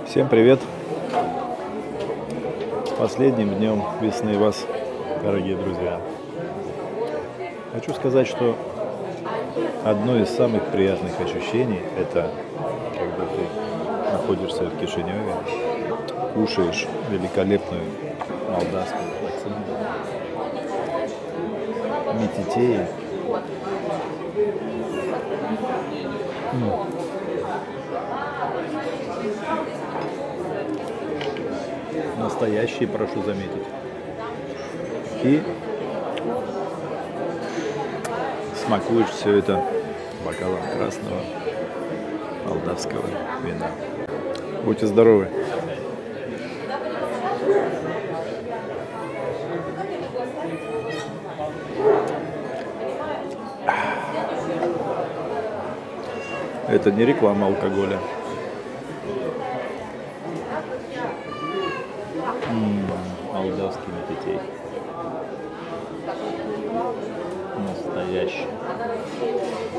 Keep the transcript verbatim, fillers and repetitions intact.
Всем привет! Последним днем весны вас, дорогие друзья. Хочу сказать, что одно из самых приятных ощущений — это когда ты находишься в Кишиневе, кушаешь великолепную молдавскую пацанину, метитеи. Настоящие, прошу заметить. И смакуешь все это бокалом красного молдавского вина. Будьте здоровы! Это не реклама алкоголя. М-м, молдавский метитей. Настоящий.